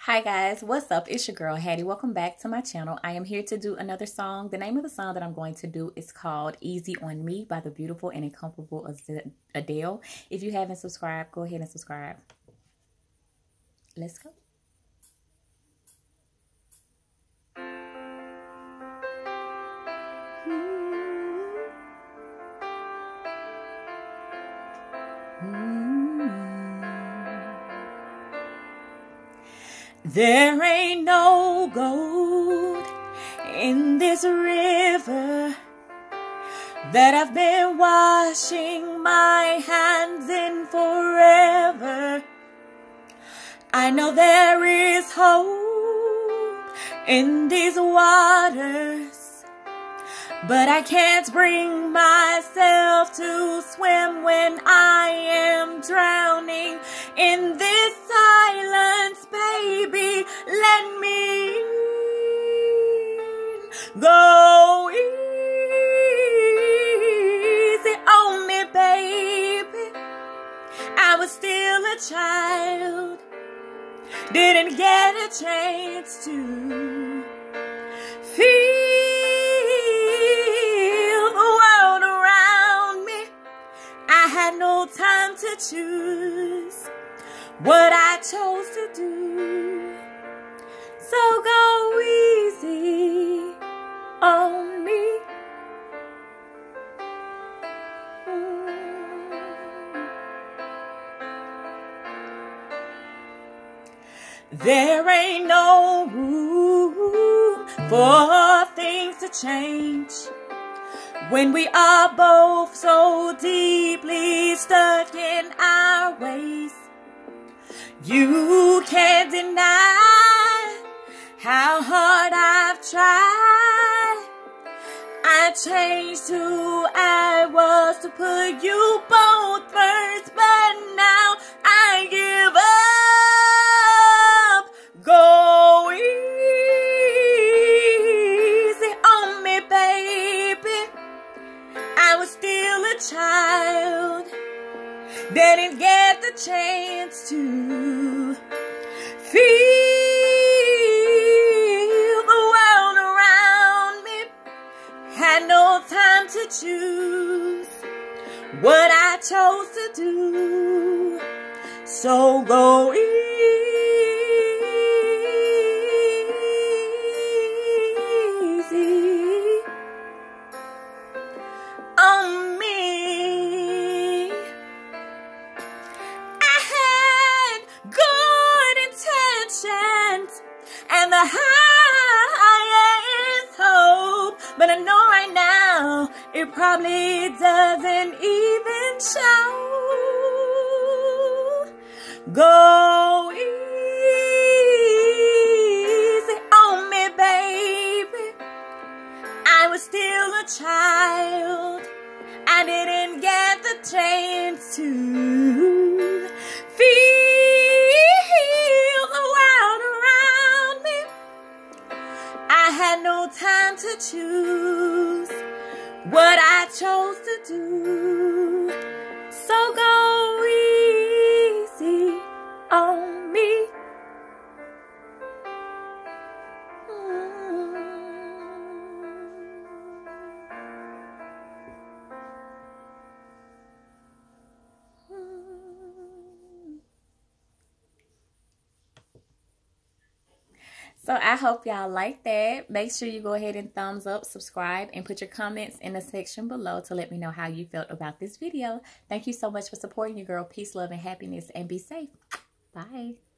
Hi guys, what's up? It's your girl Hattie. Welcome back to my channel. I am here to do another song. The name of the song that I'm going to do is called Easy on Me by the beautiful and incomparable Adele. If you haven't subscribed, go ahead and subscribe. Let's go. There ain't no gold in this river that I've been washing my hands in forever. I know there is hope in these waters, but I can't bring myself to swim when I am drowning in this silence, baby. Let me go easy on me, baby. I was still a child, didn't get a chance to feel the world around me. I had no time to choose what I chose to do. So go easy on me. There ain't no room for things to change when we are both so deeply stuck in our ways. You can't deny how hard I've tried. I changed who I was to put you both first, but now I give up. Go easy on me, baby. I was still a child, didn't get the chance to feel the world around me. Had no time to choose what I chose to do. So go easy on me. I had good intentions and the highest hope, but I know right now it probably doesn't even show. Go easy on me, baby. I was still a child, I didn't get the chance to feel the world around me. I had no time to choose what I chose to do. So go easy on me. So I hope y'all like that. Make sure you go ahead and thumbs up, subscribe, and put your comments in the section below to let me know how you felt about this video. Thank you so much for supporting your girl. Peace, love, and happiness, and be safe. Bye.